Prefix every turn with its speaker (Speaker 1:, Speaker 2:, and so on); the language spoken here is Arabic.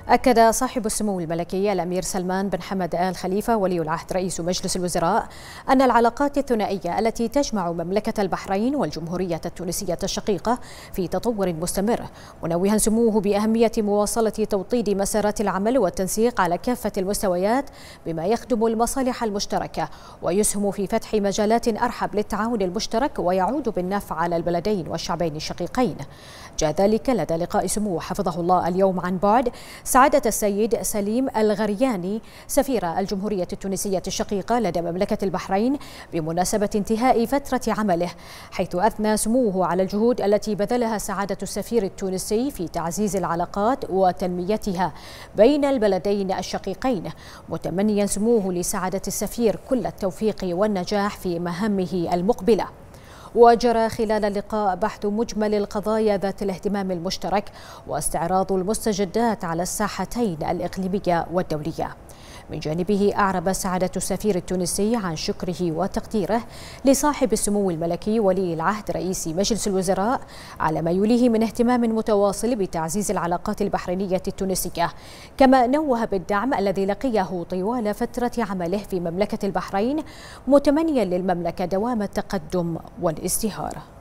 Speaker 1: أكد صاحب السمو الملكي الأمير سلمان بن حمد آل خليفة ولي العهد رئيس مجلس الوزراء أن العلاقات الثنائية التي تجمع مملكة البحرين والجمهورية التونسية الشقيقة في تطور مستمر، منوها سموه بأهمية مواصلة توطيد مسارات العمل والتنسيق على كافة المستويات بما يخدم المصالح المشتركة ويسهم في فتح مجالات أرحب للتعاون المشترك ويعود بالنفع على البلدين والشعبين الشقيقين. جاء ذلك لدى لقاء سموه حفظه الله اليوم عن بعد سعادة السيد سليم الغرياني سفير الجمهورية التونسية الشقيقة لدى مملكة البحرين بمناسبة انتهاء فترة عمله، حيث أثنى سموه على الجهود التي بذلها سعادة السفير التونسي في تعزيز العلاقات وتنميتها بين البلدين الشقيقين، متمنيا سموه لسعادة السفير كل التوفيق والنجاح في مهامه المقبلة. وجرى خلال اللقاء بحث مجمل القضايا ذات الاهتمام المشترك واستعراض المستجدات على الساحتين الإقليمية والدولية. من جانبه أعرب سعادة السفير التونسي عن شكره وتقديره لصاحب السمو الملكي ولي العهد رئيس مجلس الوزراء على ما يوليه من اهتمام متواصل بتعزيز العلاقات البحرينية التونسية، كما نوه بالدعم الذي لقيه طوال فترة عمله في مملكة البحرين، متمنيا للمملكة دوام التقدم والازدهار.